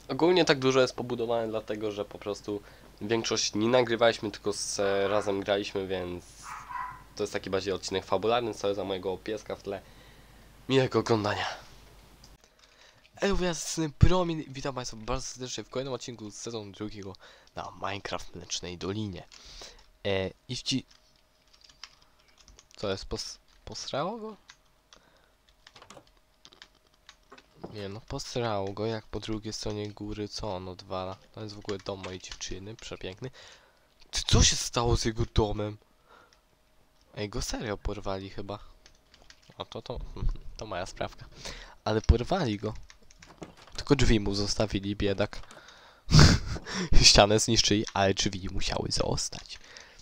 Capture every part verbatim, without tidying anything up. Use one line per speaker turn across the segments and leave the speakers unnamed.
Ogólnie tak dużo jest pobudowane dlatego, że po prostu większość nie nagrywaliśmy, tylko z, razem graliśmy, więc to jest taki bardziej odcinek fabularny, co za mojego pieska w tle. Miłego oglądania. Ej, ja jestem Promin, witam Państwa bardzo serdecznie w kolejnym odcinku z sezonu drugiego na Minecraft Mlecznej Dolinie. E, jeśli... Co jest, pos... posrało go? Nie no, posrało go, jak po drugiej stronie góry, co on odwala? To jest w ogóle dom mojej dziewczyny, przepiękny. Czy co się stało z jego domem? Ej, go serio porwali chyba. O, to, to, to moja sprawka. Ale porwali go. Tylko drzwi mu zostawili, biedak. Ścianę zniszczyli, ale drzwi musiały zostać.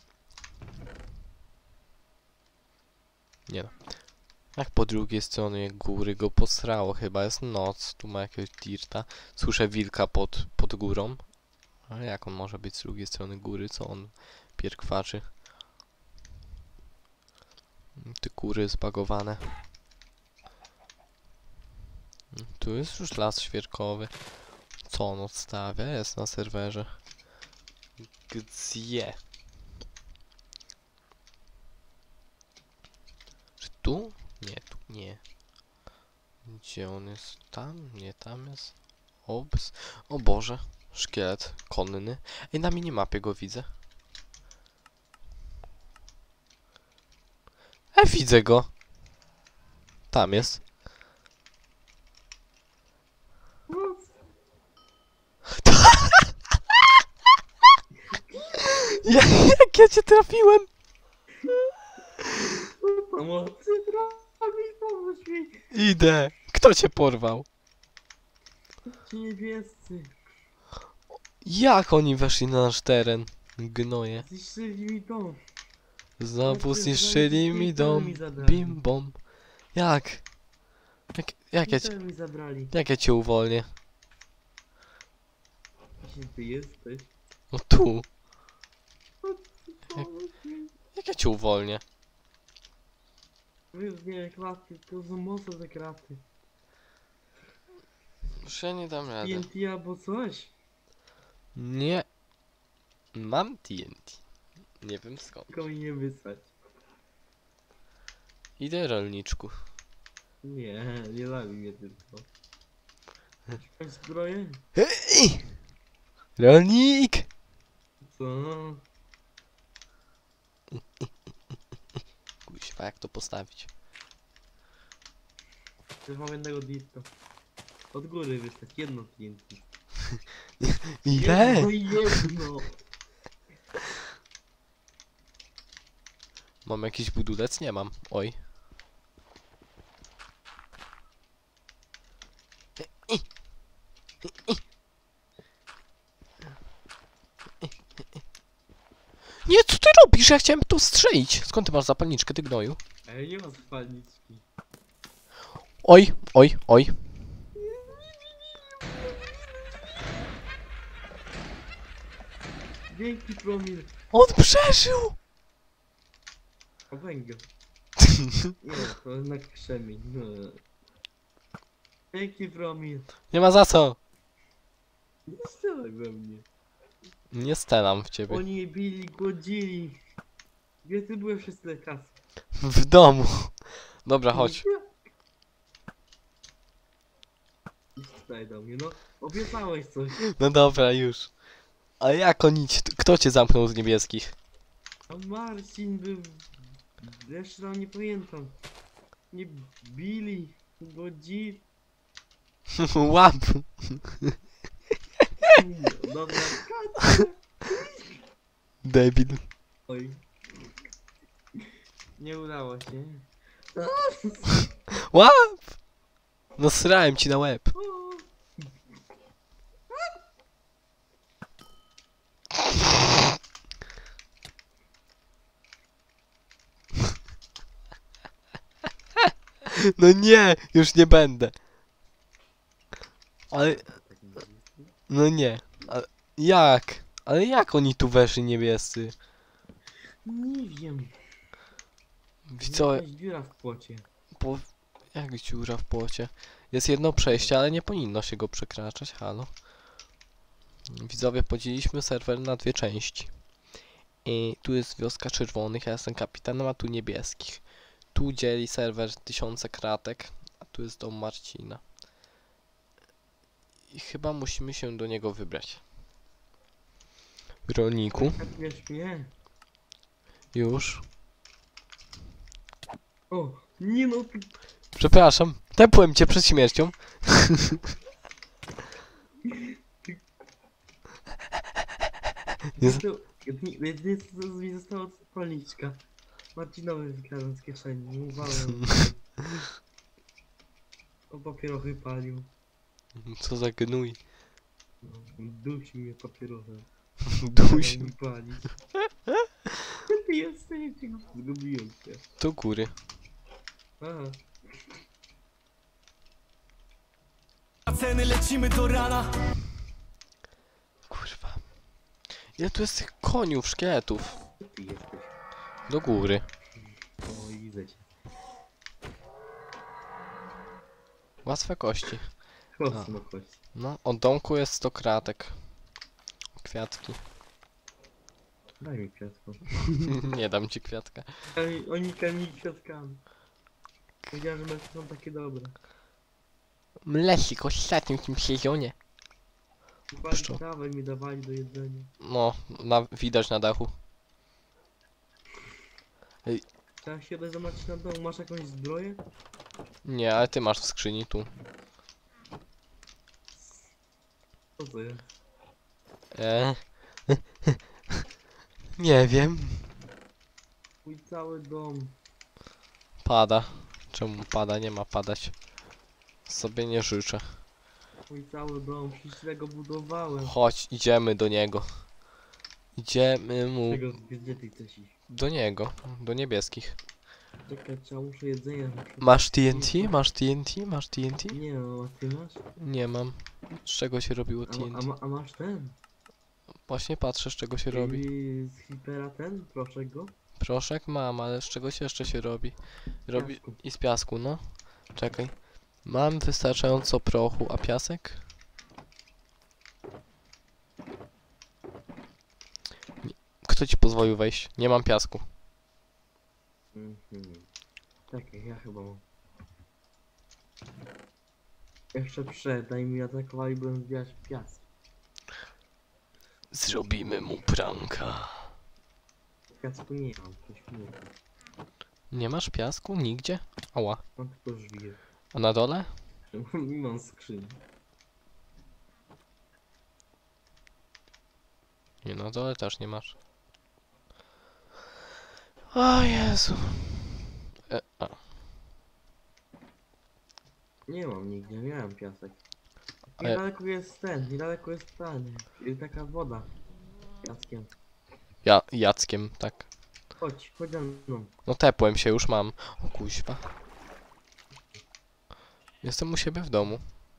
Nie no. Jak po drugiej stronie góry go posrało, chyba jest noc, tu ma jakiegoś dirta. Słyszę wilka pod, pod górą. Ale jak on może być z drugiej strony góry, co on pierkwaczy? Te kury zbagowane. Tu jest już las świerkowy. Co on odstawia? Jest na serwerze. Gdzie? Czy tu? Nie, tu nie. Gdzie on jest? Tam? Nie, tam jest. Ops. O Boże. Szkielet konny. Ej, na minimapie go widzę. Ej, widzę go. Tam jest. Ja, jak ja cię trafiłem?
Pomocy, prawie pomóż mi!
Idę. Kto cię porwał?
Ci niebiescy!
Jak oni weszli na nasz teren? Gnoje.
Zniszczyli mi dom!
Znowu
Ale
zniszczyli
zabrali-
mi
itemy
dom.
mi zabrali.
Bim bom. Jak? Jak, jak, ja cię,
Itemy mi zabrali.
jak ja cię uwolnię?
Gdzie ty jesteś?
No tu. Jak,
Pomóż mi!
jak ja cię uwolnię?
Wyznie kraty, to są mocne te kraty.
Już ja nie dam
T
rady.
N T albo coś?
Nie. Mam T N T. Nie wiem skąd.
Tylko mi nie wysłać.
Idę, rolniczku.
Nie, nie zabij mnie tylko. Masz zbroję?
Hej! Rolnik!
Co?
Kuźwa, jak to postawić?
Też mam jednego dirta. Od góry wysłać, jedno T N T.
Ile?
Jedno, jedno!
Mam jakiś budulec? Nie mam. Oj. Nie, co ty robisz? Ja chciałem tu strzelić. Skąd ty masz zapalniczkę, ty gnoju?
Ej, nie ma spalniczki.
Oj, oj, oj.
Dzięki promil.
On przeżył!
O węgiel. Nie, to jednak krzemień. No. Dzięki promil.
Nie ma za co.
Nie strzelaj we mnie.
Nie stelam w ciebie.
Oni je bili, głodzili. Gdzie ty byłeś przez tyle kasy?
W domu. Dobra, chodź.
Idź tutaj do mnie, no. Obiecałeś coś.
No dobra, już. A jak oni... ci- Kto cię zamknął z niebieskich?
A Marcin był... Zresztą nie pamiętam. Nie bili, głodzili.
Łap.
Dobra,
Debil.
oj. Nie udało się.
Łap! No srałem ci na łeb.
O.
No nie, już nie będę. Ale... No nie. Ale... Jak? Ale jak oni tu weszli niebiescy?
Nie wiem.
Co?
Jakaś dziura w płocie.
Po... Jak dziura w płocie? Jest jedno przejście, ale nie powinno się go przekraczać, halo. Widzowie, podzieliliśmy serwer na dwie części. I tu jest wioska czerwonych, ja jestem kapitanem, a tu niebieskich. Tu dzieli serwer tysiące kratek, a tu jest dom Marcina. I chyba musimy się do niego wybrać. Rolniku,
Wiesz mnie?
już.
O, nie no, ty...
Przepraszam, tepłem cię przed śmiercią. Jest-
To, jedynie jedynie co mi zostało to policzka. Marcinowy wykradłem z kieszeni, mówiłem. O papierochy palił.
Co za gnój.
No, dusi mnie papierosem.
Duś.
Mi palić. Ty jesteś, cię zgubiłem cię.
Do góry.
Aha.
Ceny lecimy do rana.
Kurwa. Ile tu jest tych koniów, szkieletów?
Gdzie ty jesteś?
Do góry.
O, widzę cię.
Łatwe kości.
Mocno kość.
No, od domku jest sto kratek. Kwiatki.
Daj mi kwiatko.
Nie dam ci kwiatka.
Oni, oni kamieni kwiatkami. Powiedziałem, że mecze są takie dobre.
Mlesik w ostatnim tym sezonie. Pszczół.
Dawali trawę mi dawali do jedzenia.
No, na, widać na dachu.
Trzeba się rozeznać na domu. Masz jakąś zbroję?
Nie, ale ty masz w skrzyni tu.
Co to jest?
Eee. Nie wiem.
Mój cały dom.
Pada. Czemu pada? Nie ma padać. Sobie nie życzę.
Mój cały dom. Przecież go budowałem.
Chodź, idziemy do niego. Idziemy mu
Czego, gdzie ty chcesz iść?
do niego. Do niebieskich.
Czekaj, trzeba muszę jedzenia. Muszę...
Masz T N T? Masz T N T? Masz T N T?
Nie no, a ty masz?
Nie mam. Z czego się robiło
A,
T N
ma- a,
T?
ma- a masz ten?
Właśnie patrzę, z czego się robi.
Yy, z Hipera ten? Proszę go.
Proszek mam, ale z czegoś jeszcze się robi. Robi
Piasku.
i z piasku, no. Czekaj. Mam wystarczająco prochu, a piasek? Nie. Kto ci pozwolił wejść? Nie mam piasku.
Mhm. Czekaj, ja chyba mam. Jeszcze przed, daj mi atakowali, byłem zbierać piasek.
Zrobimy mu pranka.
Piasku nie mam, coś mówię.
Nie masz piasku? Nigdzie? Ała.
Mam tylko żwir.
A na dole?
Nie mam skrzyni.
Nie, na dole też nie masz. O Jezu. E, a.
Nie mam nigdzie, miałem piasek.
Ale-
Niedaleko jest ten, niedaleko jest ten. y, Taka woda. Piaskiem.
Ja, Jackiem, tak.
Chodź, chodź za mną.
No tepłem się, już mam. O kuźwa. Jestem u siebie w domu.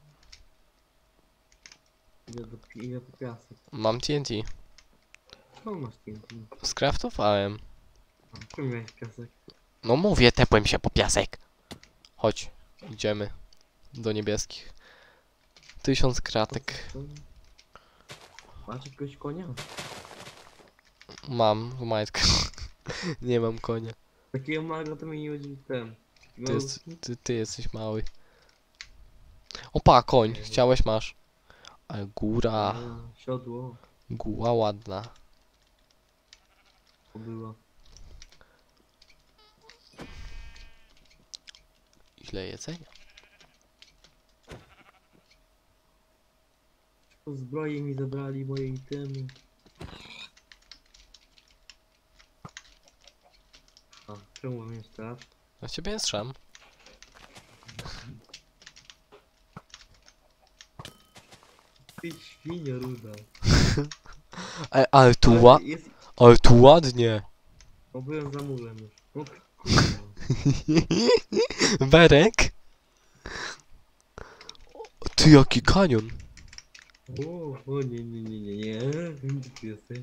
Idę, do, pi- idę po piasek.
Mam T N T.
Skąd masz T N T?
Skraftowałem.
A, czym miałeś piasek?
No mówię, tepłem się po piasek. Chodź, idziemy. Do niebieskich. Tysiąc kratek.
Co? Masz jakiegoś konia?
Mam w majtkę. Nie mam konia.
Takiego małego to mi nie chodzi ten.
Ty, jest, ty, ty jesteś mały. Opa, koń. Chciałeś, masz. Ale góra.
A, siodło.
Góra ładna.
To było.
Ile jedzenia?
Po zbroi mi zabrali moje itemy. A, czemu mam jeszcze raz?
Na ciebie jest szam.
Ty świnio ruda.
Ale, ale tu ła...
Ale jest...
Ale tu ładnie.
O, byłem za murem już. O, kurwa.
Berek? Ty jaki kanion.
O, o nie, nie, nie, nie, nie. Gdzie ty jesteś?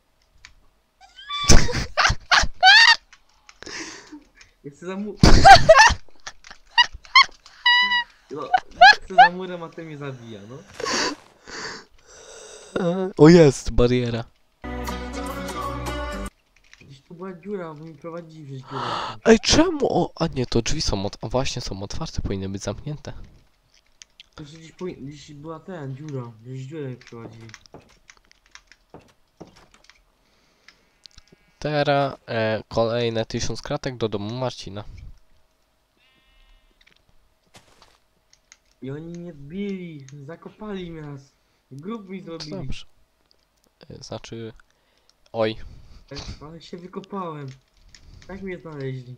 Jestem za murem. No, jestem za murem, a ty mnie zabija, no.
O jest, bariera.
Gdzieś tu była dziura, bo mi prowadzi żeś dziurę.
Ej, czemu? O, a nie, to drzwi są od... A właśnie, są otwarte, powinny być zamknięte.
To gdzieś, powi- gdzieś była ten, dziura. Gdzieś dziurę mi prowadzili.
Teraz e, kolejne tysiąc kratek do domu Marcina.
I oni mnie zbili, zakopali nas. Grób mi
To
zrobili.
dobrze. E, znaczy... Oj.
Tak, ale się wykopałem. Tak mnie znaleźli.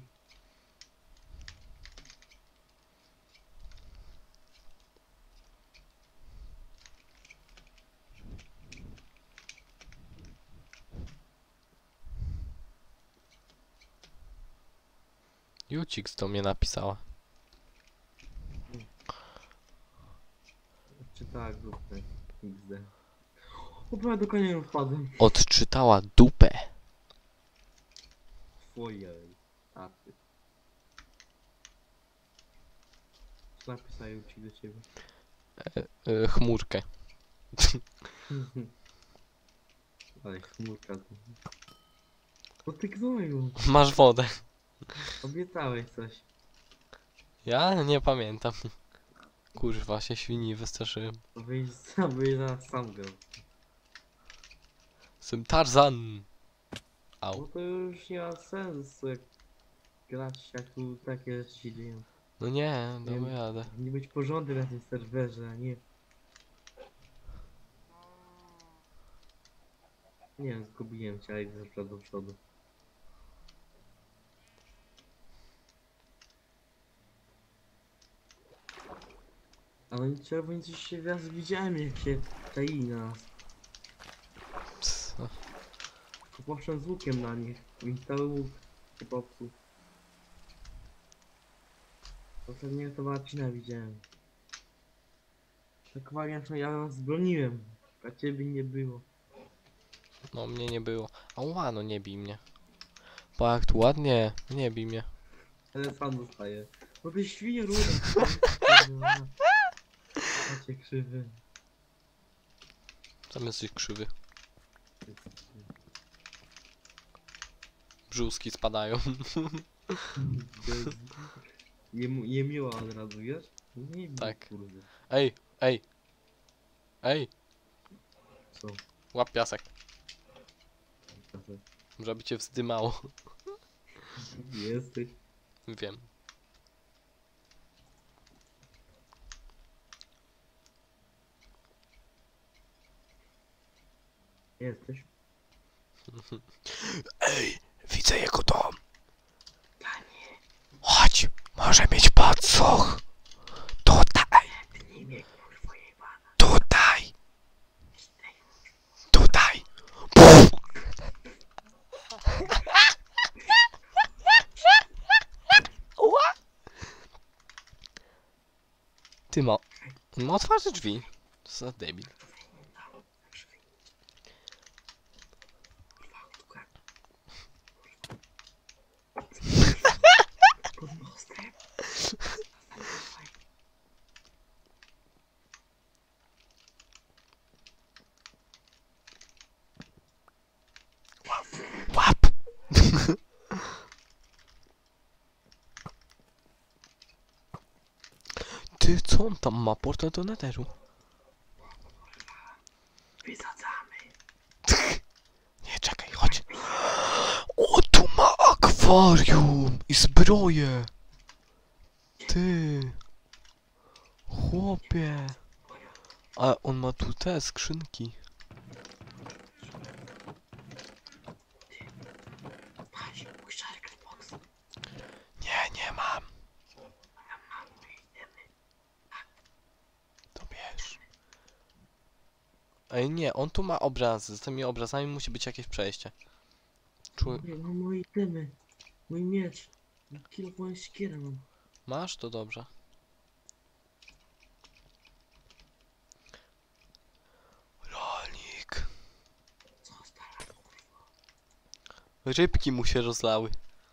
Jucix do mnie napisała.
Czytała grupę. X D. Chyba do konia wpadłem.
Odczytała dupę.
Twoje. A ty. Napisają ci do ciebie.
E, chmurkę.
Ale chmurka tu. O ty gnoju.
Masz wodę.
Obiecałeś coś.
Ja nie pamiętam. Kurwa, się świni wystraszyłem.
Abyś sam, byś zaraz sam grał.
Jestem Tarzan.
No
Au.
to już nie ma sensu jak grać jak tu takie rzeczy się dzieją.
No nie,
Nie
damy
wiem.
jadę.
Nie być porządek na tym serwerze, a nie... Nie wiem, zgubiłem cię, jak zeszła do przodu. Ale oni czerwoni coś się raz widziałem, jak się czai na nas.
Co?
To poszedłem z łukiem na nich. I cały łuk się popsuł. Ostatnio to Marcina widziałem. Tak wariant, no ja was broniłem. A ciebie nie było.
No mnie nie było. Ała, no nie bij mnie. Bo jak tu ładnie, nie bij mnie.
Ale sam dostaję. No ty świnie rudy. Macie krzywy.
Tam jesteś krzywy. Brzuski spadają.
Je, je miło od razu, wiesz? Nie bij,
Tak.
kurde.
Ej, ej. Ej,
Co?
łap piasek. Żeby cię wzdymało.
Jesteś.
Wiem.
Jesteś.
Ej, widzę jego dom. Chodź, może mieć podsłuch. Tutaj. Tutaj. Tutaj. Puf. Ła. Ty ma... On ma otwarte drzwi. Co za debil.
Pod mostem.
Łap. Ty, co on tam ma? Portal do netheru.
Wysadzamy.
Nie, czekaj, chodź. O, tu ma akwarium i zbroję. Ty. Chłopie. A on ma tu te skrzynki.
Patrz, mój Shark Box.
Nie, nie mam. To bierz. Ej, nie, on tu ma obrazy. Z tymi obrazami musi być jakieś przejście. Czuję.
Nie, no moje temy. Mój miecz. Kilo moją siekierę mam.
Masz? To dobrze. Rolnik.
Co stara?
Rybki mu się rozlały.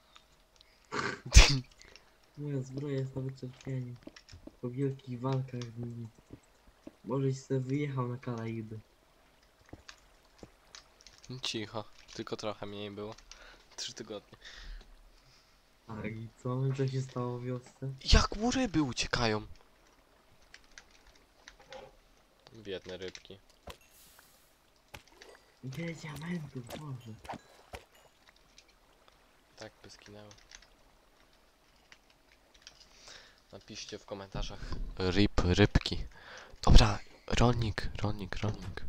Moja zbroja jest na wyczerpieniu. Po wielkich walkach z nimi. Możeś sobie wyjechał na Karaiby.
Cicho, tylko trochę mniej było. Trzy tygodnie.
A i co? Co się stało w wiosce?
Jak mu ryby uciekają? Biedne rybki.
Nie, diamentów, może.
Tak by skinęły. Napiszcie w komentarzach ryb, rybki. Dobra, rolnik, rolnik, rolnik.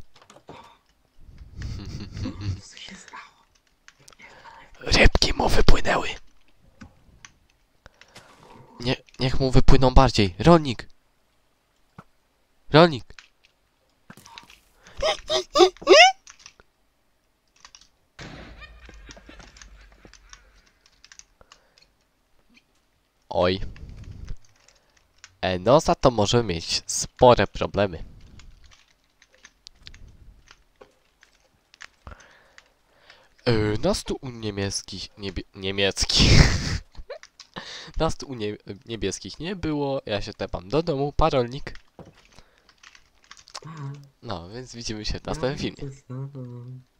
Co się stało?
Rybki mu wypłynęły. Nie, niech mu wypłyną bardziej. Rolnik. Rolnik. Oj. E, no za to możemy mieć spore problemy. E, nas tu u niemieckich... Niebie, niemieckich... nas tu u nie, niebieskich nie było. Ja się tepam do domu. Parolnik.
A,
No, więc widzimy się w
ja
następnym filmie.
to znam.